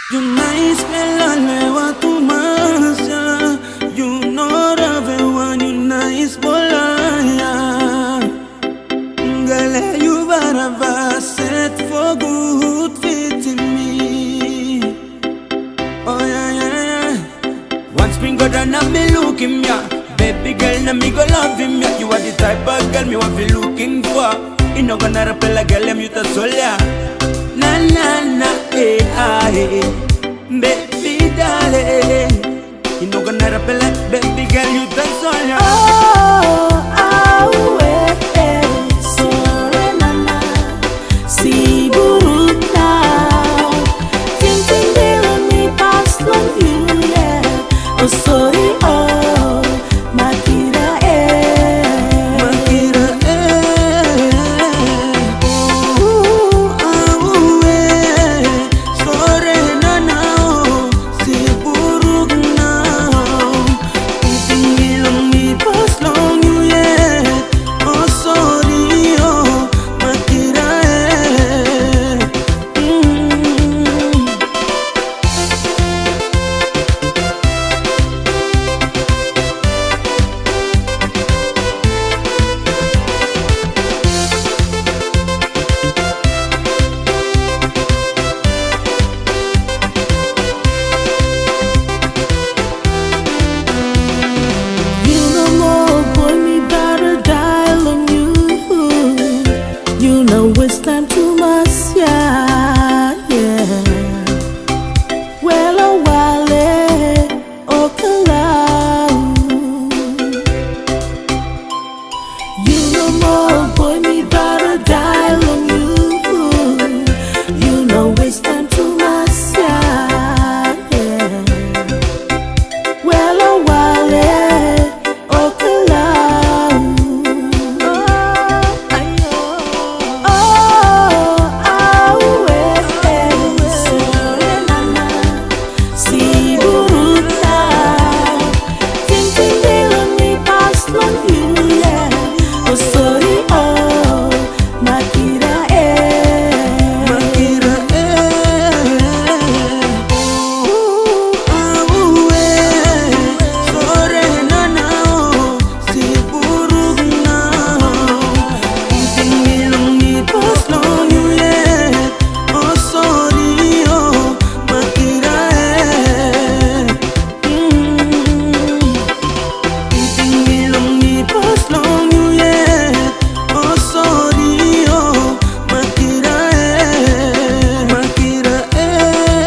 You nice pelale wa tu masya. You know the one you nice bolaya. Gale you barava set for good fit in me. Oh yeah yeah yeah. One spring go down and me look him ya. Baby girl na me go love him ya. You are the type of girl me want be looking for. You no gonna repel a girl you ta solia. Na na na eh ah eh. Baby darling, you no gonna repel a baby girl you ta solia. Oh ah eh sore nana si buruk now. Ting ting dilo me pass long you yeah. Oh sorry oh Makira Makira sore nana si buruk now. Tinggilang ni pas long you yet. Oh sorry oh Makira waste time too much, yeah, yeah. Well, a while, oh, you know more, boy, me better die on you. You know, waste time too much, yeah, yeah. Well, a while, oh,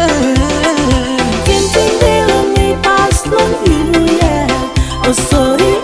oh sorry.